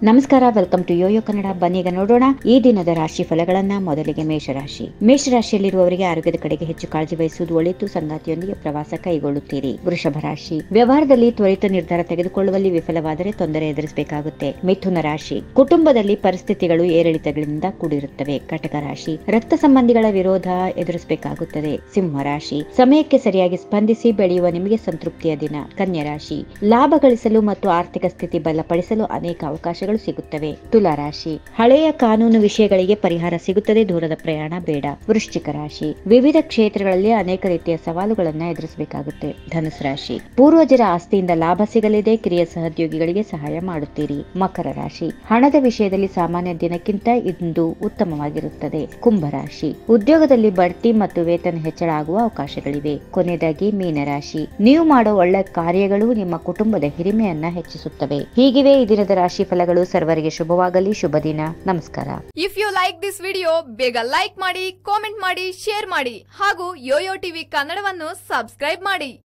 ನಮಸ್ಕಾರ, welcome to Yoyo Kannada. ಬನ್ನೀಗ ನೋಡೋಣ ಈ ದಿನದ ರಾಶಿ ಫಲಗಳನ್ನ. ಮೊದಲಿಗೆ ಮೇಷರಾಶಿ. ಮೇಷರಾಶಿಯಲ್ಲಿರುವವರಿಗೆ ಆರೋಗ್ಯದ ಕಡೆಗೆ ಹೆಚ್ಚು ಕಾಳಜಿ ವಹಿಸುವುದು ಒಳಿತು. ಸಂಗಾತಿಯೊಂದಿಗೆ ಪ್ರವಾಸ ಕೈಗೊಳ್ಳುತ್ತೀರಿ. ವೃಷಭ ರಾಶಿ. ವ್ಯವಹಾರದಲ್ಲಿ ತ್ವರಿತ ನಿರ್ಧಾರ ತೆಗೆದುಕೊಳ್ಳುವಲ್ಲಿ ವಿಫಲವಾದರೆ ತೊಂದರೆ ಎದುರಿಸಬೇಕಾಗುತ್ತೆ. ಮಿಥುನ ರಾಶಿ. ಕುಟುಂಬದಲ್ಲಿ ಪರಿಸ್ಥಿತಿಗಳು ಏರಿಳಿತಗಳಿಂದ ಕೂಡಿರುತ್ತವೆ. ಕಟಕ ರಾಶಿ. ರಕ್ತ ಸಂಬಂಧಿಗಳ ವಿರೋಧ ಎದುರಿಸಬೇಕಾಗುತ್ತದೆ. ಸಿಂಹ ರಾಶಿ. ಸಮಯಕ್ಕೆ ಸರಿಯಾಗಿ ಸ್ಪಂದಿಸಿ ಬೆಳೆಯುವ ನಿಮಗೆ ಸಂತೃಪ್ತಿಯ ದಿನ. ಕನ್ಯಾ ರಾಶಿ. ಲಾಭ ಗಳಿಸಲು ಮತ್ತು ಆರ್ಥಿಕ ಸ್ಥಿತಿ ಬಲಪಡಿಸಲು ಅನೇಕ ಅವಕಾಶಗಳು ಸಿಗುತ್ತವೆ. ತುಲಾ ರಾಶಿ. ಹಳೆಯ ಕಾನೂನು ವಿಷಯಗಳಿಗೆ ಪರಿಹಾರ ಸಿಗುತ್ತದೆ. ದೂರದ ಪ್ರಯಾಣ ಬೇಡ. ವೃಶ್ಚಿಕ ರಾಶಿ. ವಿವಿಧ ಕ್ಷೇತ್ರಗಳಲ್ಲಿ ಅನೇಕ ರೀತಿಯ ಸವಾಲುಗಳನ್ನು ಎದುರಿಸಬೇಕಾಗುತ್ತೆ. ಧನುಸು ರಾಶಿ. ಪೂರ್ವಜರ ಆಸ್ತಿಯಿಂದ ಲಾಭ ಸಿಗಲಿದೆ. ಕಿರಿಯ ಸಹೋದ್ಯೋಗಿಗಳಿಗೆ ಸಹಾಯ ಮಾಡುತ್ತೀರಿ. ಮಕರ ರಾಶಿ. ಹಣದ ವಿಷಯದಲ್ಲಿ ಸಾಮಾನ್ಯ ದಿನಕ್ಕಿಂತ ಇಂದು ಉತ್ತಮವಾಗಿರುತ್ತದೆ. ಕುಂಭ ರಾಶಿ. ಉದ್ಯೋಗದಲ್ಲಿ ಬಡ್ತಿ ಮತ್ತು ವೇತನ ಹೆಚ್ಚಳ ಆಗುವ ಅವಕಾಶಗಳಿವೆ. ಕೊನೆಯದಾಗಿ ಮೀನರಾಶಿ. ನೀವು ಮಾಡೋ ಒಳ್ಳೆ ಕಾರ್ಯಗಳು ನಿಮ್ಮ ಕುಟುಂಬದ ಹಿರಿಮೆಯನ್ನ ಹೆಚ್ಚಿಸುತ್ತವೆ. ಹೀಗಿವೆ ಈ ದಿನದ ರಾಶಿ ಫಲಗಳು. ಸರ್ವರಿಗೆ ಶುಭವಾಗಲಿ. ಶುಭ ದಿನ. ನಮಸ್ಕಾರ. If you like this video, ಬೇಗ ಲೈಕ್ ಮಾಡಿ, ಕಾಮೆಂಟ್ ಮಾಡಿ, ಶೇರ್ ಮಾಡಿ ಹಾಗೂ ಯೋಯೋ ಟಿವಿ ಕನ್ನಡವನ್ನು ಸಬ್ಸ್ಕ್ರೈಬ್ ಮಾಡಿ.